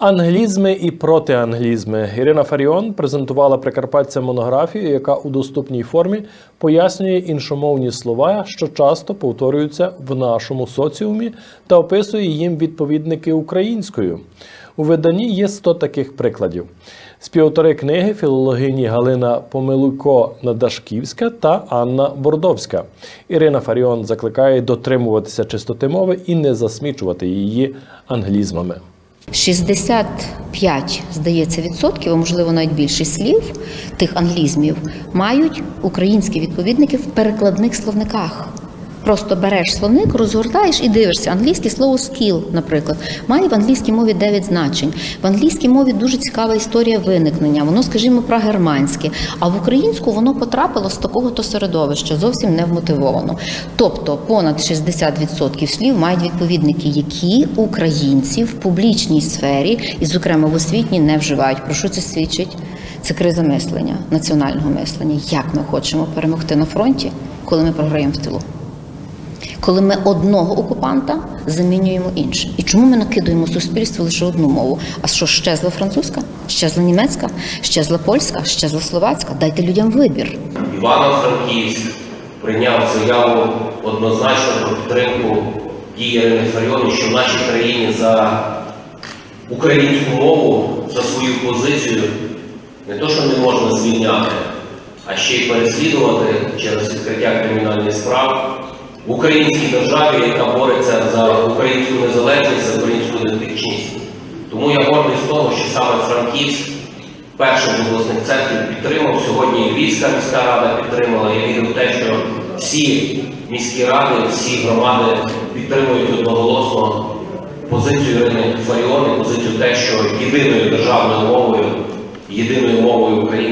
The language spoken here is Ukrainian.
Англізми і протианглізми. Ірина Фаріон презентувала прикарпатцям монографію, яка у доступній формі пояснює іншомовні слова, що часто повторюються в нашому соціумі, та описує їм відповідники українською. У виданні є 100 таких прикладів. Співавтори книги – філологині Галина Помилуйко-Надашківська та Анна Бордовська. Ірина Фаріон закликає дотримуватися чистоти мови і не засмічувати її англізмами. 65, здається, відсотків, а можливо навіть більше слів тих англізмів мають українські відповідники в перекладних словниках. Просто береш словник, розгортаєш і дивишся. Англійське слово «skill», наприклад, має в англійській мові 9 значень. В англійській мові дуже цікава історія виникнення. Воно, скажімо, прогерманське. А в українську воно потрапило з такого-то середовища, зовсім не вмотивовано. Тобто понад 60% слів мають відповідники, які українці в публічній сфері, і, зокрема, в освітній, не вживають. Про що це свідчить? Це криза мислення, національного мислення. Як ми хочемо перемогти на фронті, коли ми програємо в тилу? Коли ми одного окупанта замінюємо іншим. І чому ми накидуємо суспільству лише одну мову? А що, щезла французька? Щезла німецька? Щезла польська? Щезла словацька? Дайте людям вибір. Івано-Франківськ прийняв заяву однозначно про підтримку дії Ірини Фаріон, що в нашій країні за українську мову, за свою позицію не то, що не можна звільняти, а ще й переслідувати через відкриття кримінальних справ в українській державі, яка бореться за українську незалежність, за українську ідентичність. Тому я гордий з того, що саме Франківськ першим з обласних центрів підтримав. Сьогодні Львівська міська рада підтримала. Я вірю в те, що всі міські ради, всі громади підтримують одноголосно позицію Ірини Фаріон і позицію те, що єдиною державною мовою, єдиною мовою України